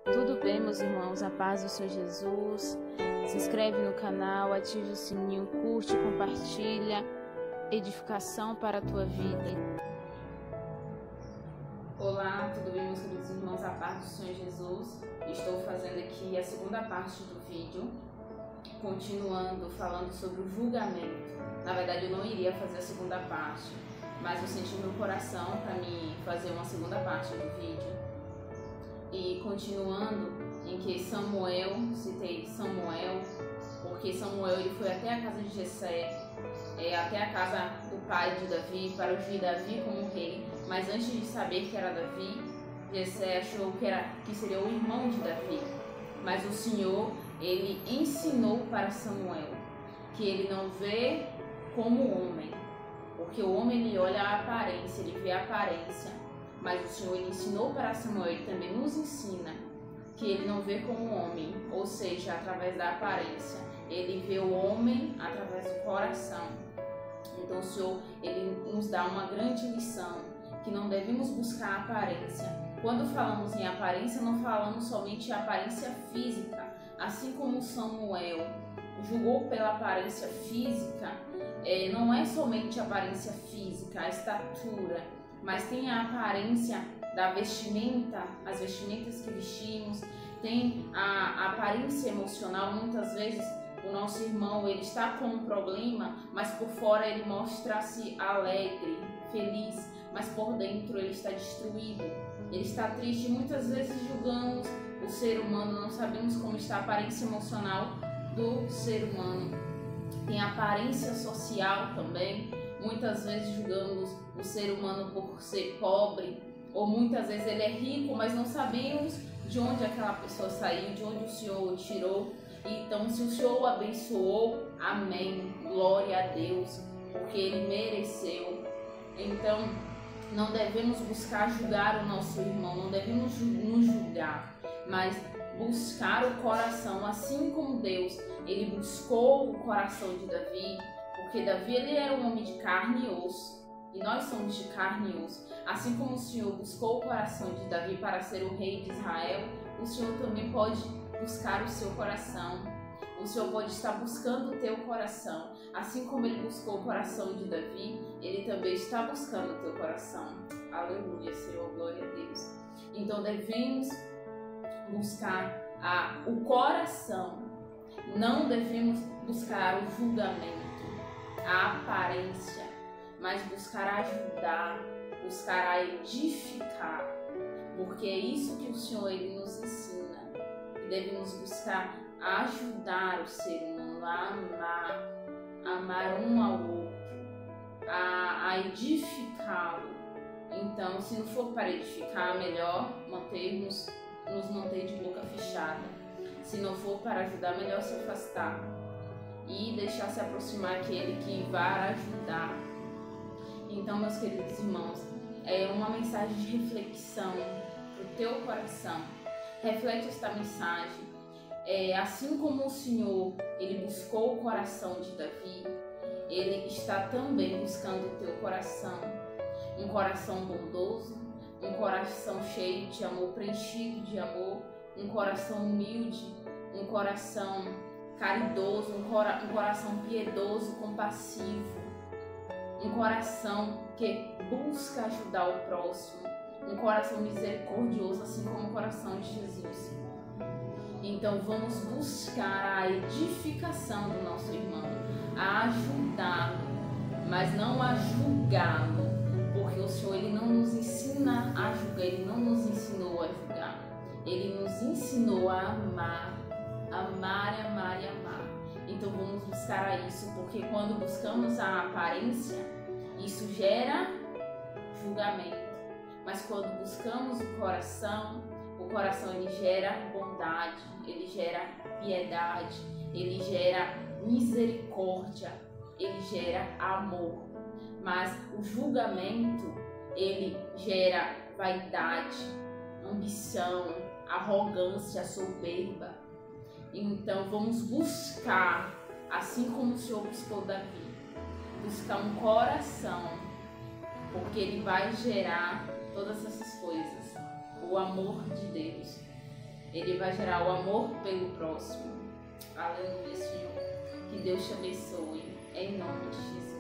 Tudo bem, meus irmãos? A paz do Senhor Jesus. Se inscreve no canal, ative o sininho, curte, compartilha. Edificação para a tua vida. Olá, tudo bem, meus queridos irmãos? A paz do Senhor Jesus. Estou fazendo aqui a segunda parte do vídeo, continuando falando sobre o julgamento. Na verdade, eu não iria fazer a segunda parte, mas eu senti no meu coração para me fazer uma segunda parte do vídeo. E continuando em que Samuel, citei Samuel, porque Samuel ele foi até a casa de Jessé, até a casa do pai de Davi, para ungir Davi como rei. Mas antes de saber que era Davi, Jessé achou que seria o irmão de Davi. Mas o Senhor, ele ensinou para Samuel que ele não vê como homem, porque o homem ele olha a aparência, ele vê a aparência. Mas o Senhor ele ensinou para Samuel, ele também nos ensina que ele não vê como homem, ou seja, através da aparência. Ele vê o homem através do coração. Então o Senhor ele nos dá uma grande lição, que não devemos buscar a aparência. Quando falamos em aparência, não falamos somente a aparência física. Assim como Samuel julgou pela aparência física, não é somente a aparência física, a estatura, mas tem a aparência da vestimenta, as vestimentas que vestimos, tem a aparência emocional. Muitas vezes o nosso irmão ele está com um problema, mas por fora ele mostra-se alegre, feliz, mas por dentro ele está destruído, ele está triste. Muitas vezes julgamos o ser humano, não sabemos como está a aparência emocional do ser humano. Tem a aparência social também. Muitas vezes julgamos o ser humano por ser pobre, ou muitas vezes ele é rico, mas não sabemos de onde aquela pessoa saiu, de onde o Senhor o tirou. Então, se o Senhor o abençoou, amém, glória a Deus, porque ele mereceu. Então, não devemos buscar julgar o nosso irmão, não devemos nos julgar, mas buscar o coração, assim como Deus, ele buscou o coração de Davi, porque Davi ele era um homem de carne e osso, e nós somos de carne e osso. Assim como o Senhor buscou o coração de Davi para ser o rei de Israel, o Senhor também pode buscar o seu coração. O Senhor pode estar buscando o teu coração. Assim como ele buscou o coração de Davi, ele também está buscando o teu coração. Aleluia, Senhor, glória a Deus. Então devemos buscar o coração. Não devemos buscar o julgamento, a aparência, mas buscar ajudar, buscar a edificar, porque é isso que o Senhor ele nos ensina. Devemos buscar ajudar o ser humano a amar um ao outro, a edificá-lo. Então, se não for para edificar, melhor nos manter de boca fechada. Se não for para ajudar, melhor se afastar e deixar se aproximar aquele que vai ajudar. Então, meus queridos irmãos, é uma mensagem de reflexão para o teu coração. Reflete esta mensagem. Assim como o Senhor ele buscou o coração de Davi, ele está também buscando o teu coração. Um coração bondoso, um coração cheio de amor, preenchido de amor, um coração humilde, um coração caridoso, um coração piedoso, compassivo, um coração que busca ajudar o próximo, um coração misericordioso, assim como o coração de Jesus. Então vamos buscar a edificação do nosso irmão, a ajudá-lo, mas não a julgá-lo, porque o Senhor ele não nos ensina a julgar, ele não nos ensinou a julgar, ele nos ensinou a amar, amar, amar e amar. Então vamos buscar a isso, porque quando buscamos a aparência, isso gera julgamento. Mas quando buscamos o coração ele gera bondade, ele gera piedade, ele gera misericórdia, ele gera amor. Mas o julgamento, ele gera vaidade, ambição, arrogância, soberba. Então vamos buscar, assim como o Senhor buscou Davi, buscar um coração, porque ele vai gerar todas essas coisas, o amor de Deus. ele vai gerar o amor pelo próximo. Aleluia, Senhor. Que Deus te abençoe, em nome de Jesus.